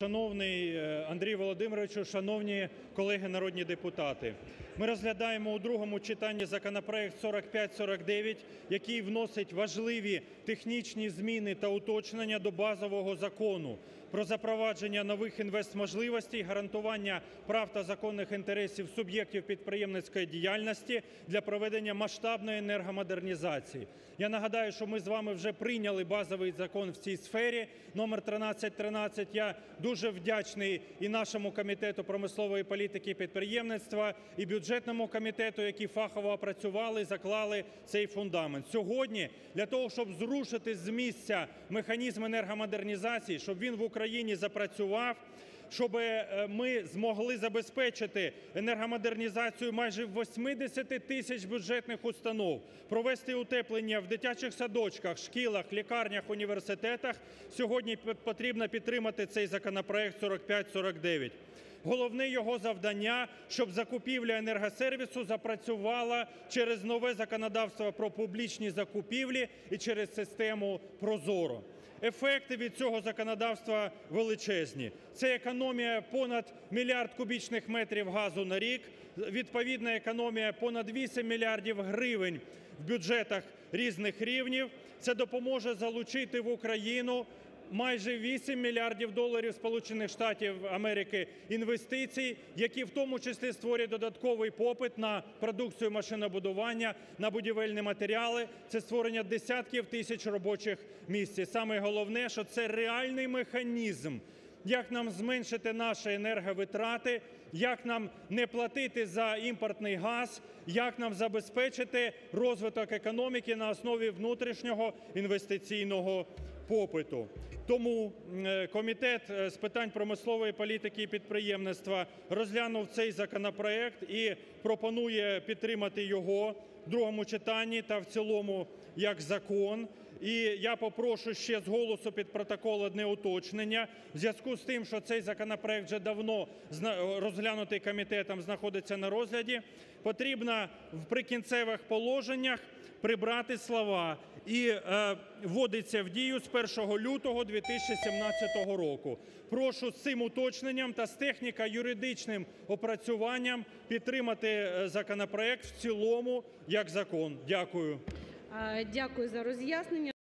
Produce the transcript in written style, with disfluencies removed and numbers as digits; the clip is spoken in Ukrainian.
Шановний Андрій Володимировичу, шановні колеги народні депутати! Ми розглядаємо у другому читанні законопроект 4549, який вносить важливі технічні зміни та уточнення до базового Закону про запровадження нових інвестможливостей, гарантування прав та законних інтересів суб'єктів підприємницької діяльності для проведення масштабної енергомодернізації. Я нагадаю, що ми з вами вже прийняли базовий закон в цій сфері номер 1313. Я дуже вдячний і нашому Комітету промислової політики і підприємництва, і бюджетному комітету, які фахово опрацювали, заклали цей фундамент. Сьогодні для того, щоб зрушити з місця механізм енергомодернізації, щоб він в Україні запрацював, щоб ми змогли забезпечити енергомодернізацію майже 80 тисяч бюджетних установ, провести утеплення в дитячих садочках, шкілах, лікарнях, університетах, сьогодні потрібно підтримати цей законопроект 4549. Головне його завдання, щоб закупівля енергосервісу запрацювала через нове законодавство про публічні закупівлі і через систему ProZorro. Ефекти від цього законодавства величезні. Це економія понад 1 мільярд кубічних метрів газу на рік, відповідна економія понад 8 мільярдів гривень в бюджетах різних рівнів. Це допоможе залучити в Україну майже 8 мільярдів доларів Сполучених Штатів Америки інвестицій, які в тому числі створять додатковий попит на продукцію машинобудування, на будівельні матеріали, це створення десятків тисяч робочих місць. І саме головне, що це реальний механізм, як нам зменшити наші енерговитрати, як нам не платити за імпортний газ, як нам забезпечити розвиток економіки на основі внутрішнього інвестиційного попиту. Тому Комітет з питань промислової політики і підприємництва розглянув цей законопроект і пропонує підтримати його в другому читанні та в цілому як закон. І я попрошу ще з голосу під протокол одне уточнення. В зв'язку з тим, що цей законопроект вже давно розглянутий комітетом, знаходиться на розгляді, потрібно в прикінцевих положеннях прибрати слова "і вводиться в дію з 1 лютого 2017 року". Прошу з цим уточненням та з техніко-юридичним опрацюванням підтримати законопроект в цілому як закон. Дякую. Дякую за роз'яснення.